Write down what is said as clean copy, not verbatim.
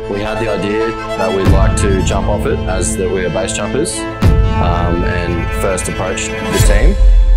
We had the idea that we'd like to jump off it as that we're base jumpers and first approached the team.